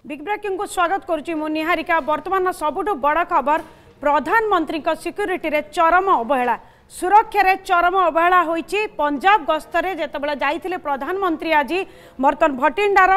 Big breaking को स्वागत करुच्ची मु निहारिका। वर्तमान सबुठ बड़ खबर प्रधानमंत्री सिक्यूरीटी रे चरम अवहेला सुरक्षा रे चरम अवहेला होईची। पंजाब गस्तरे जेतबेले जाइथिले प्रधानमंत्री आज बर्तन भटिंडार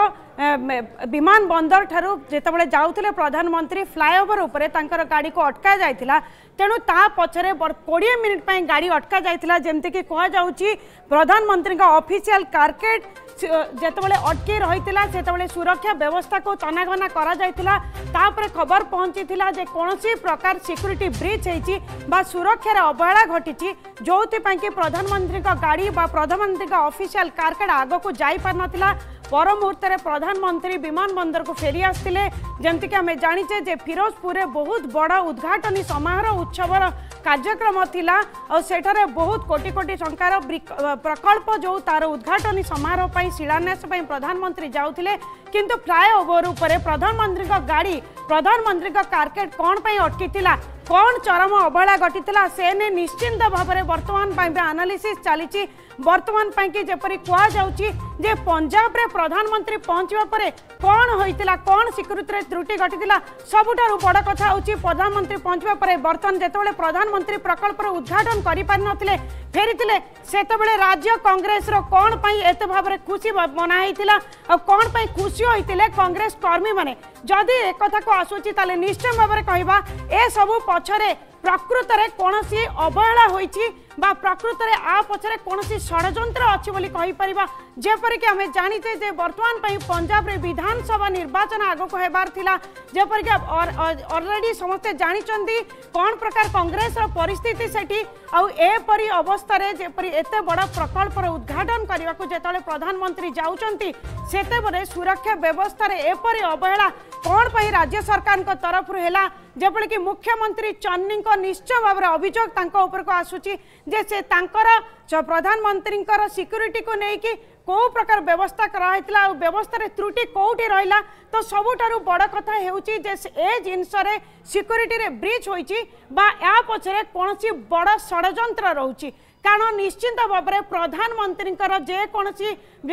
विमान बंदर ठारू जेतबेले जाउथिले प्रधानमंत्री फ्लाईओवर उपरे तांकर गाड़ी को अटका जाइथिला। तेणु ता पछरे 20 मिनिट पई गाड़ी अटका जाइथिला। जेमति कि कहा जाउची प्रधानमंत्री का ऑफिशियल कारकेट जेतबेले अटकी रहितिला सेतबेले सुरक्षा व्यवस्था को तनाघना करा जाइतिला। तापरे खबर पहुंचीथिला जे कोनोसी प्रकार सिक्यूरीटी ब्रीच हेची बा सुरक्षा रे अवहेला घटिची जोथि पई कि प्रधानमंत्री का गाड़ी बा प्रधानमंत्री का ऑफिशियल कारकेट आगो को जाई पार नथिला। पर मुहूर्त प्रधानमंत्री विमान बंदर को फेरी आसते जमती कि आम जाचे जे फिरोजपुर बहुत बड़ उद्घाटनी समारोह उत्सवर कार्यक्रम थिला और सेठारे बहुत कोटी कोटी टंकार प्रकल्प जो तार उद्घाटनी समारोह पर शिलान्यास प्रधानमंत्री जाउथिले किंतु फ्लाईओवर उपरे प्रधानमंत्री का गाड़ी प्रधानमंत्री का कारकेट कौन पर अटकी कौन चरम अवहेला घटी से ने निश्चिंत भाव में वर्तमान एनालिसिस चली। वर्तमान कि जपरी कह जाउची जे पंजाब रे प्रधानमंत्री पहुंचवा परे कौन होइतिला कौन सिक्यूरीटी रे त्रुटि घटितिला सबुठारु बड़ कथा होची प्रधानमंत्री पहुंचवा परे बर्तन जेतेबेले प्रधानमंत्री प्रकल्प रो उद्घाटन करि पारि नथिले फेरितिले सेतेबेले राज्य कांग्रेस रो कौन पई एते भाबरे खुशी मना हेतिला और कौन पई खुशी होइतिले कांग्रेस कर्मी माने जदि एक कथा को आसुची ताले निश्चय भाबरे कहिबा ए सबु पछरे प्रकृत रे कोनोसी अवहेला होईची बा प्रकृत रे आ पछरे कोनोसी षडयंत्र अछि बोली कहि परिबा। जेपरि कि हमें जानिते जे वर्तमान पई पंजाब रे विधानसभा निर्वाचन आगो को हेबार थिला जेपरि कि ऑलरेडी समस्त जानिचंदी कोन प्रकार कांग्रेस रो परिस्थिति सेठी आ एपरि अवस्था रे जेपरि एते बड़ प्रकल्प रो उद्घाटन करबा को जेतले प्रधानमंत्री जाउचंती सेते बरे सुरक्षा व्यवस्था रे एपरि अवहेला कोन पई राज्य सरकार को तरफ रु हेला जेपरि कि मुख्यमंत्री चन्नी को निश्चय भाव अभियोग तांको ऊपर को आसुची जे से तांकर प्रधानमंत्री सिक्यूरीटी को लेकिन कौ प्रकार व्यवस्था कराइला व्यवस्था रे त्रुटि कौटी रहिला तो सबुठारु बड़ कथा हेउची जे ए जिनस रे सिक्यूरीटी रे ब्रीच होईची बा या पछरे कोनोसी बड़ षडयंत्र रहउची। कारण निश्चिंत भाव में प्रधानमंत्री जेकोसी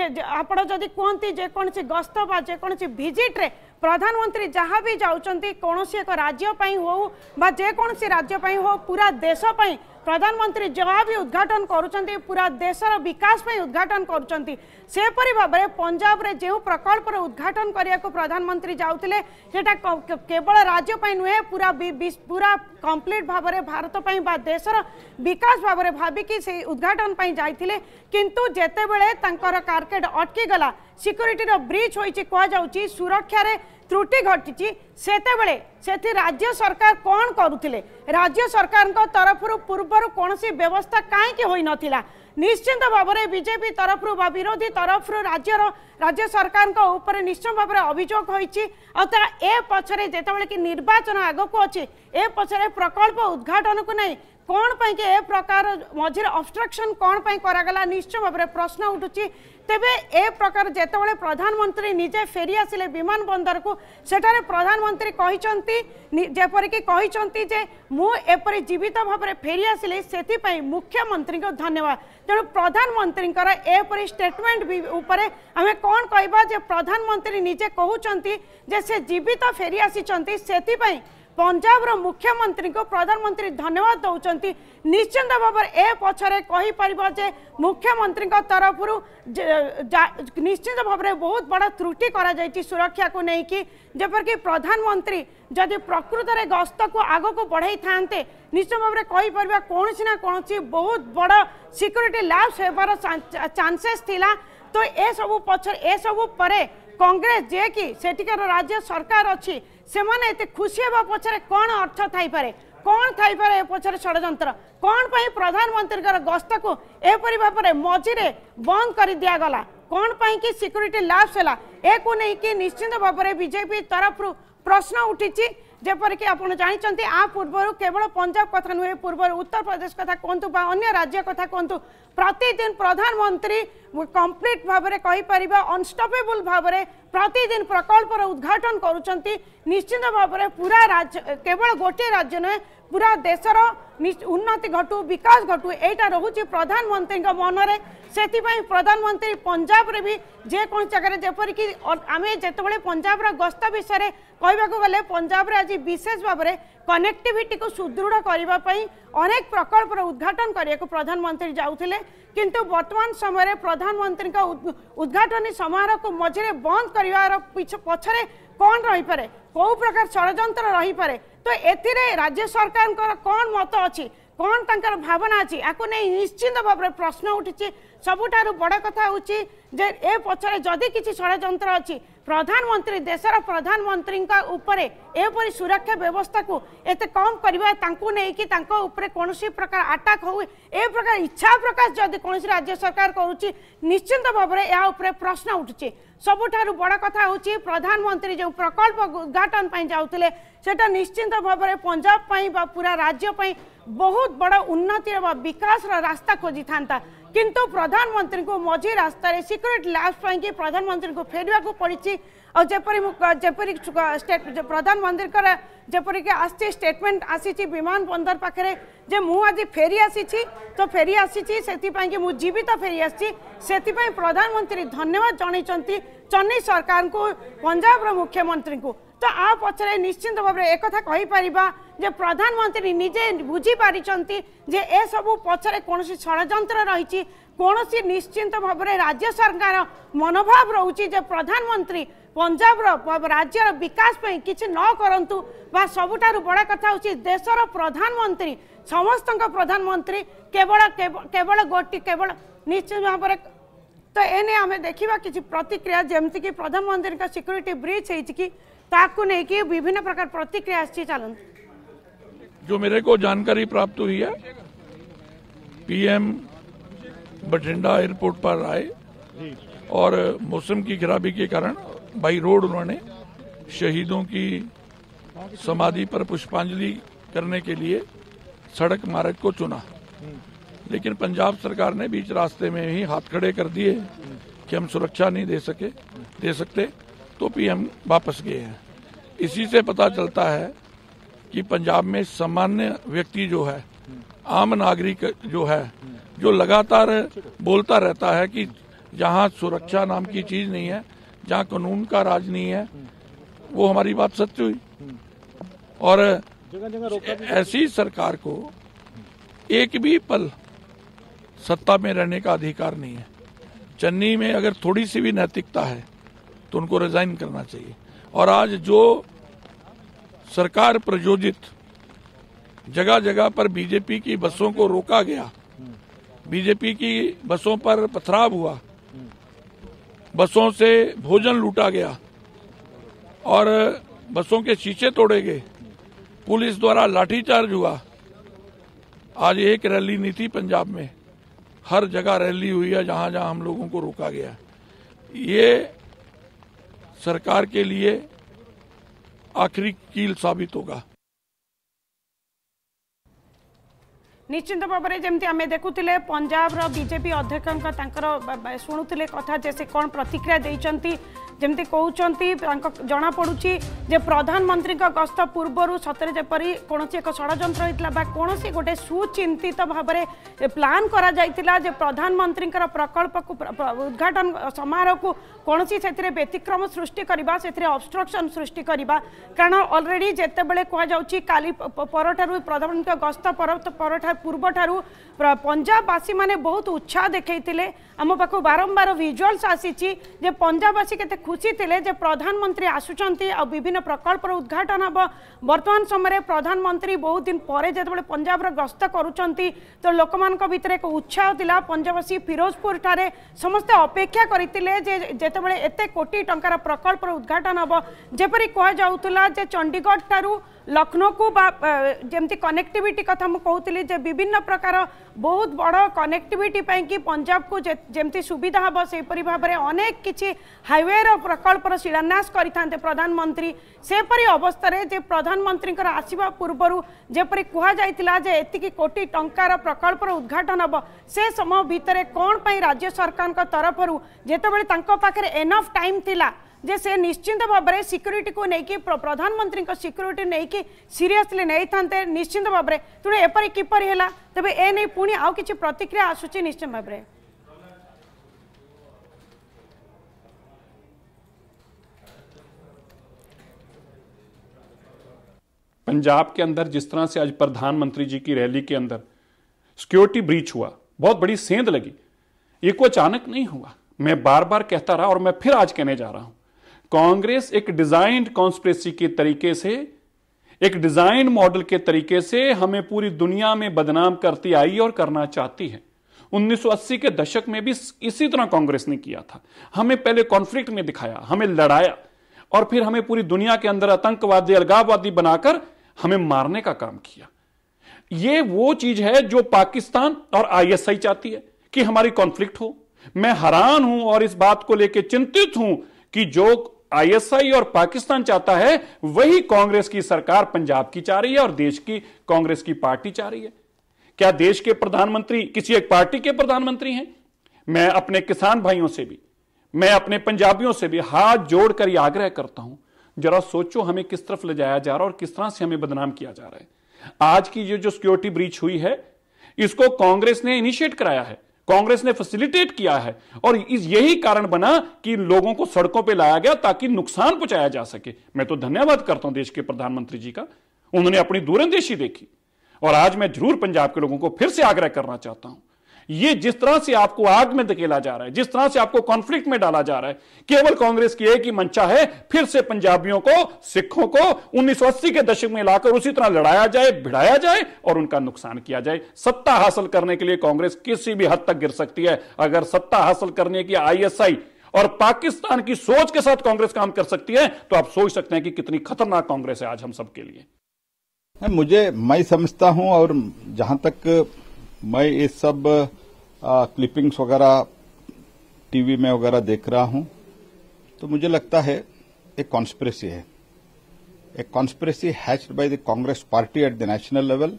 आप जदि कहती जेकोसी गस्त बा जेकोसी भिजिट रे प्रधानमंत्री जहाँ भी जाउचंती कोनोसी एक राज्य पई हो बा जेकोसी राज्य पई हो पूरा देश पई प्रधानमंत्री जहाँ भी उद्घाटन करुचंती पूरा देशर विकास पई उद्घाटन करुचंती सेपरि भाव में पंजाब रे जो प्रकल्प उद्घाटन करिया को प्रधानमंत्री जाउतिले सेटा केवल राज्य पई नुहे पूरा पूरा कंप्लीट भाव में भारत पई बा देशर विकास भाव में भाविकी से उद्घाटन पई जाइतिले किंतु जेते बेले तांकर कारकेट अटकी गला सिक्यूरीटी रो ब्रीच होईची कह जाउची सुरक्षा रे त्रुटि घटी से राज्य सरकार कौन करुथिले राज्य सरकार तरफ पूर्वर कौन सी व्यवस्था कहीं होई नथिला। निश्चिंत भाव में बीजेपी तरफ विरोधी तरफ राज्य सरकार ऊपर निश्चय भाव में अभियोग होईची ए पछरे जेतेबेले कि निर्वाचन आगो को अछि ए पछरे प्रकल्प उद्घाटन को नहीं कौन पाई के ए प्रकार मझिरे ऑब्स्ट्रक्शन कौन पाई करागला निश्चय भाव में प्रश्न उठुची। तेबे ए प्रकार जेतेबेले प्रधानमंत्री निजे फेरी आसिले विमान बंदर को सेठारे प्रधानमंत्री कहिचंती जेपरि कि कहिचंती जे मु एपरि जीवित भाव में फेरी आसिले सेति पई मुख्यमंत्री को धन्यवाद। तेणु प्रधानमंत्री एपरि स्टेटमेंट उपरे आमे कौन कहबा जे प्रधानमंत्री निजे कहउचंती जे से जीवित फेरी आसिचंती सेति पई पंजाब रो मुख्यमंत्री को प्रधानमंत्री धन्यवाद दौरान निश्चिंत भाव ए पछरे कहि परिबो जे मुख्यमंत्री तरफ निश्चिंत भाव में बहुत बड़ा त्रुटि करा जायछि सुरक्षा को लेकिन जपर कि प्रधानमंत्री जदि प्रकृत रे गस्त को आगो को बढ़ाई थांते निश्चित भाव में कहि परिबा कोनसी ना कोनसी बहुत बड़ा सिक्यूरीटी लैप्स हेबार चांसेस थिला। तो ए सबु पछरे ए सबु परे कांग्रेस जे कि सेटिकार राज्य सरकार अच्छी से माने एते खुशी हेबा पछरे कौन अर्थ थाई पारे कौन थाई पारे पछरे षडयंत्र कौन पई प्रधानमंत्री गस्त को एपरि भाव में मझिरे बंद कर दिया गला कौन पई कि सिक्यूरीटी लैप्स हैला ए को नहीं कि निश्चिंत भाव में बीजेपी तरफ प्रश्न उठिची जेपरि कि आपण जानिचंती आ पूर्व केवल पंजाब कथा नुहे पूर्व उत्तर प्रदेश कथा कहतु बा अन्य राज्य कथा कहतु प्रतिदिन प्रधानमंत्री कंप्लीट भाव में कहि परिबा अनस्टॉपेबल भाव में प्रतिदिन प्रकल्पर उद्घाटन करुँच निश्चित भाव में पूरा राज्य केवल गोटे राज्य नुहे पूरा देशर उन्नति घटू विकास घटू यहाँ रोचे प्रधानमंत्री मनरे से प्रधानमंत्री पंजाब रे भी जेकोसी जगह जपरिक आम जिते पंजाब गस्त विषय कहवाक गले पंजाब रे आज विशेष भाव में कनेक्टिविटी को सुदृढ़ करने अनेक प्रकल्पर उद्घाटन करने को प्रधानमंत्री जाऊले किंतु वर्तमान समय प्रधानमंत्री उद्घाटन समारोह को मझे बंद कर पछरे कौन रही पारे कौ प्रकार षड्यंत्र रही पारे तो एथिरे राज्य सरकार कौन मत अच्छी कौन तंकर भावना अच्छी आपको नहीं निश्चिंत भाव में प्रश्न उठी सबुठारु बड़ कथा होची जे ए पछरे जदि किछि षड्यंत्र अच्छी प्रधानमंत्री देशर प्रधानमंत्री उपरे एपरी सुरक्षा व्यवस्था को एते कम करबा तांकु नै कि तांको उपरे कोनोसी प्रकार अटैक हो ए प्रकार इच्छा प्रकाश जदि कोनोसी राज्य सरकार करूची निश्चिंत भाव में या उपरे प्रश्न उठुची सबुठारु बड़ कथा होची प्रधानमंत्री जो प्रकल्प उद्घाटन पई जाउतले सेटा निश्चिंत भाव में पंजाब पई बा पूरा राज्य पई बहुत बड़ उन्नति व विकास रास्ता खोजी था किंतु प्रधानमंत्री को मझी रास्ता सिक्योरिटी लैब्स पाई प्रधानमंत्री को फेरवा को पड़ी और जपरी प्रधानमंत्री जपरिक आसी स्टेटमेंट आसी विमान बंदर पाखे जे मु आज फेरी आसी तो फेरी आसी से मु जीवित फेरी आसी प्रधानमंत्री धन्यवाद जनइचंती चेन्नई सरकार को पंजाब मुख्यमंत्री को तो आ पछरे निश्चिंत भाव में एक कही परिबा जे प्रधानमंत्री निजे बुझी पारिचंती जे ए सबु पछरे कोनोसी षड्यंत्र रही कोनोसी निश्चिंत भाव में राज्य सरकार मनोभाव रोची जे प्रधानमंत्री पंजाब राज्यर विकास पे किछि न करंतु बा सबुठारु बड़ा कथा होची देशर प्रधानमंत्री समस्त प्रधानमंत्री केवल केवल गोटी केवल निश्चित भाव में तो एने आम देखा किसी प्रतिक्रिया जमती कि प्रधानमंत्री का सिक्योरिटी ब्रीच है ताकू नहीं कि विभिन्न प्रकार प्रतिक्रिया चलते जो मेरे को जानकारी प्राप्त हुई है पीएम बठिंडा एयरपोर्ट पर आए और मौसम की खराबी के कारण बाई रोड उन्होंने शहीदों की समाधि पर पुष्पांजलि करने के लिए सड़क मार्ग को चुना लेकिन पंजाब सरकार ने बीच रास्ते में ही हाथ खड़े कर दिए कि हम सुरक्षा नहीं दे सकते तो पीएम वापस गए हैं। इसी से पता चलता है कि पंजाब में सामान्य व्यक्ति जो है आम नागरिक जो है जो लगातार बोलता रहता है कि जहां सुरक्षा नाम की चीज नहीं है जहां कानून का राज नहीं है वो हमारी बात सत्य हुई और ऐसी सरकार को एक भी पल सत्ता में रहने का अधिकार नहीं है। चेन्नई में अगर थोड़ी सी भी नैतिकता है तो उनको रिजाइन करना चाहिए। और आज जो सरकार प्रयोजित जगह जगह पर बीजेपी की बसों को रोका गया, बीजेपी की बसों पर पथराव हुआ, बसों से भोजन लूटा गया और बसों के शीशे तोड़े गए, पुलिस द्वारा लाठीचार्ज हुआ। आज एक रैली नहीं थी पंजाब में, हर जगह रैली हुई है जहां जहां हम लोगों को रोका गया। ये सरकार के लिए आखिरी कील साबित होगा। निश्चित भाव में जमी आम देखुले पंजाब बीजेपी अध्यक्ष शुणुले कथा जैसे कौन प्रतिक्रिया देती जमती कहते जना पड़ुची जे प्रधानमंत्री गस्त पूर्व सतरे जपरी कौन एक षड्यंत्र होता कौन गोटे सुचिंतित भाव में प्लान करा जे प्रधानमंत्री प्रकल्प को उद्घाटन समारोह को कौन से व्यतिक्रम सृष्टि करवा से ऑब्स्ट्रक्शन सृष्टि करवा कारण ऑलरेडी जिते बड़े कहुच्छी काली परठारु प्रधानमंत्री गस्त पर पूर्व ठारू पंजाबवासी माने बहुत उत्साह देखते आम पाख बारंबार विजुअल्स आसी पंजाबवासी केते खुशी थे जे प्रधानमंत्री आसुचंती आ विभिन्न प्रकल्पर उद्घाटन हम वर्तमान समय प्रधानमंत्री बहुत दिन पर जो पंजाब गस्त करुचंती तो लोक भितर एक उत्साह थिला। पंजाबवासी फिरोजपुर ठारे समस्ते अपेक्षा करते जेतेबेले एते कोटी टंकार प्रकल्पर उद्घाटन हम जेपरी कहुला जे चंडीगढ़ ठारू लखनऊ को जमती कनेक्टिविटी कथा मुझे कहती जे विभिन्न प्रकार बहुत बड़ कनेक्टिविटी कि पंजाब को जमती सुविधा हम से भाव में अनेक किसी हाईवे प्रकल्पर शिलान्यास करते प्रधानमंत्री सेपरी अवस्था जे प्रधानमंत्री आसवा पूर्व जेपरी कहुला जे एतिकी कोटी टंकार प्रकल्पर उद्घाटन हम से समय भितर कौन पाई राज्य सरकार तरफ जितेबाला पाखे एनफ टाइम थिला जे से निश्चिंत भाव में सिक्यूरीटी को लेकिन प्रधानमंत्री सिक्यूरीटी नहीं सीरियसली नहीं था निश्चिंत भाव में तेणु एपरी किपरि है तेज ए नहीं पुणी आउ कि प्रतिक्रिया आसूची निश्चित भाव में पंजाब के अंदर जिस तरह से आज प्रधानमंत्री जी की रैली के अंदर सिक्योरिटी ब्रीच हुआ, बहुत बड़ी सेंध लगी। ये कोई अचानक नहीं हुआ, मैं बार बार कहता रहा और मैं फिर आज कहने जा रहा हूं। कांग्रेस एक डिजाइन्ड कॉन्स्पिरेसी के तरीके से, एक डिजाइन मॉडल के तरीके से हमें पूरी दुनिया में बदनाम करती आई और करना चाहती है। 1980 के दशक में भी इसी तरह कांग्रेस ने किया था। हमें पहले कॉन्फ्लिक्ट में दिखाया, हमें लड़ाया और फिर हमें पूरी दुनिया के अंदर आतंकवादी, अलगाववादी बनाकर हमें मारने का काम किया। ये वो चीज है जो पाकिस्तान और आईएसआई चाहती है कि हमारी कॉन्फ्लिक्ट हो। मैं हैरान हूं और इस बात को लेकर चिंतित हूं कि जो आईएसआई और पाकिस्तान चाहता है वही कांग्रेस की सरकार पंजाब की चाह रही है और देश की कांग्रेस की पार्टी चाह रही है। क्या देश के प्रधानमंत्री किसी एक पार्टी के प्रधानमंत्री हैं? मैं अपने किसान भाइयों से भी, मैं अपने पंजाबियों से भी हाथ जोड़कर यह आग्रह करता हूं, जरा सोचो हमें किस तरफ ले जाया जा रहा है और किस तरह से हमें बदनाम किया जा रहा है। आज की ये जो सिक्योरिटी ब्रीच हुई है, इसको कांग्रेस ने इनिशिएट कराया है, कांग्रेस ने फैसिलिटेट किया है और यही कारण बना कि लोगों को सड़कों पे लाया गया ताकि नुकसान पहुंचाया जा सके। मैं तो धन्यवाद करता हूं देश के प्रधानमंत्री जी का, उन्होंने अपनी दूरंदेशी देखी। और आज मैं जरूर पंजाब के लोगों को फिर से आग्रह करना चाहता हूं, ये जिस तरह से आपको आग में धकेला जा रहा है, जिस तरह से आपको कॉन्फ्लिक्ट में डाला जा रहा है, केवल कांग्रेस की एक ही मंशा है, फिर से पंजाबियों को, सिखों को 1980 के दशक में लाकर उसी तरह लड़ाया जाए, भिड़ाया जाए और उनका नुकसान किया जाए। सत्ता हासिल करने के लिए कांग्रेस किसी भी हद तक गिर सकती है। अगर सत्ता हासिल करने की आईएसआई और पाकिस्तान की सोच के साथ कांग्रेस काम कर सकती है तो आप सोच सकते हैं कि कितनी खतरनाक कांग्रेस है आज हम सबके लिए। मैं समझता हूं और जहां तक मैं ये सब क्लिपिंग्स वगैरह टीवी में वगैरह देख रहा हूं तो मुझे लगता है एक कॉन्स्पिरेसी है, एक conspiracy hatched by the Congress party at the national level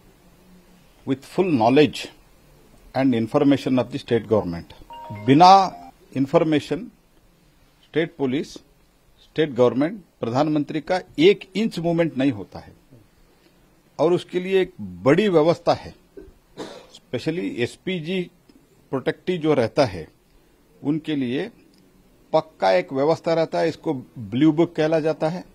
with full knowledge and information of the state government. बिना information state police, state government, प्रधानमंत्री का 1 इंच मूवमेंट नहीं होता है और उसके लिए एक बड़ी व्यवस्था है। स्पेशली एसपीजी प्रोटेक्टिव जो रहता है उनके लिए पक्का एक व्यवस्था रहता है, इसको ब्लू बुक कहला जाता है।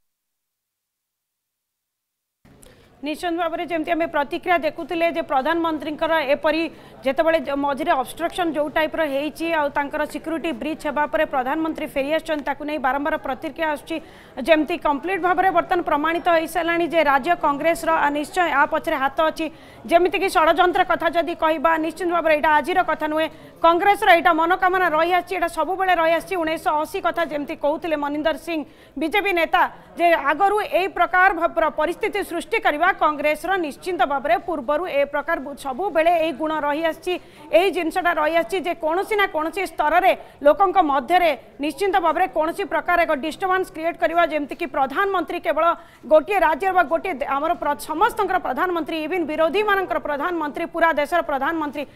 निश्चित भाव में जमी आम प्रतिक्रिया देखुले प्रधानमंत्री एपरी जिते मझे ऑब्स्ट्रक्शन जो टाइप रही सिक्यूरीटी ब्रीच होगापर प्रधानमंत्री फेरी आसने बारंबार प्रतिक्रिया आसमी कंप्लीट भाव में बर्तमान प्रमाणित हो सारे राज्य कांग्रेस निश्चय आ पचर हाथ अच्छी जमीक षड्यंत्र कथा जदि कह निश्चित भाव में यहाँ आज कथा नुहे कांग्रेस यहाँ मनोकामना रही आसा सब रही आ 1980 कथा जमी कहते मनिंदर सिंह बीजेपी नेता जे आगरू यही प्रकार परिस्थिति सृष्टि करवा कांग्रेस निश्चिंत भाव में पूर्वर ए प्रकार सब बेले गुण रही आसी जिनसा रही आसी कौन ना कौन स्तर में लोकों मध्य निश्चिंत भाव में कौन प्रकार एक डिस्टर्बांस क्रिएट करवा जमती कि प्रधानमंत्री केवल गोटे राज्य गोटे आमर समस्त प्रधानमंत्री इवन विरोधी मान प्रधानमंत्री पूरा देशर प्रधानमंत्री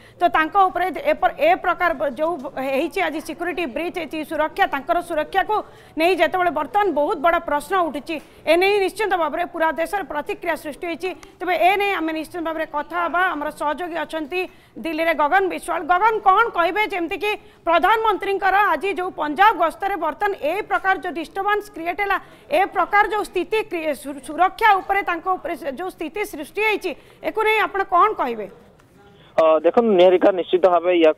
तो ए प्रकार जो आज सिक्यूरीटी ब्रीच होती सुरक्षा सुरक्षा को नहीं जिते बर्तमान बहुत बड़ा प्रश्न उठी एने निश्चित भाव में पूरा देश प्रतिक्रिया सृष्टि होती तेज एने आम निश्चित भाव में कथा आम सहयोगी अच्छा दिल्ली में गगन विश्वाल। गगन कौन कहे जमती कि प्रधानमंत्री आज जो पंजाब गस्तर बर्तमान ए प्रकार जो डिस्टर्बांस क्रिएट है ए प्रकार जो स्थिति सुरक्षा उपर जो स्थिति सृष्टि होती एक आप कौन कहे? देखो निहारिका निश्चित भाव या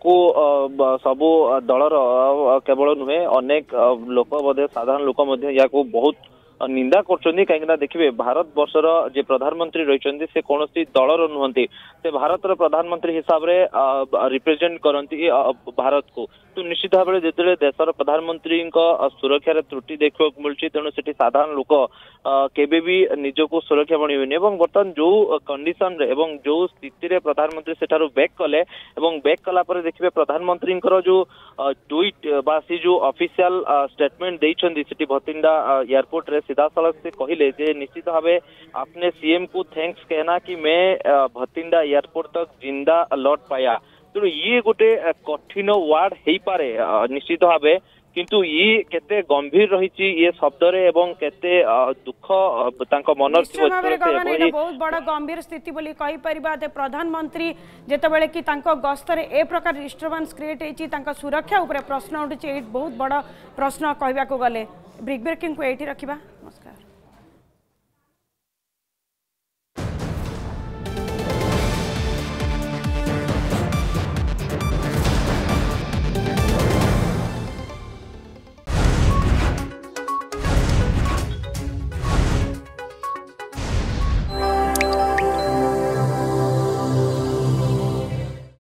सबू दलर केवल नुहे अनेक लोक साधारण लोक या बहुत निंदा कर कहीं देखिए भारत वर्षर जे प्रधानमंत्री रही से कौन दलर नुहति से भारत प्रधानमंत्री हिसाब से रिप्रेजेंट करती भारत को तो निश्चित भाव में जो देशर प्रधानमंत्री सुरक्षा त्रुटि देखा मिलूँ तेणु से साधारण लोक केबे भी निजको सुरक्षा बन बर्तमान जो कंडीशन रे एवं जो स्थिति प्रधानमंत्री सेठारु बैक कले बैक कलापर देखिए प्रधानमंत्री जो ट्वीट बा सी जो ऑफिशियल स्टेटमेंट देइछंदी भतिंडा एयरपोर्ट रे सीधा सड़क से कहले जे निश्चित भाव आपने सीएम को थैंक्स कहना कि मैं भतिंडा एयरपोर्ट तक जिंदा लौट पाया तेणु ये गोटे कठिन वार्ड हो पारे निश्चित भाव किंतु ये केते गंभीर रही ये शब्द रे एवं केते दुख तांको मनर बहुत बड़ गंभीर स्थिति बोली कहि परिबा ते प्रधानमंत्री जेतेबेले कि तांको गस्त रे ए प्रकार डिस्टर्बेंस क्रिएट हेची तांको सुरक्षा ऊपर प्रश्न उठुची बहुत बड़ प्रश्न कहबा को गले ब्रेक ब्रेकिंग को एठी रखिबा। नमस्कार।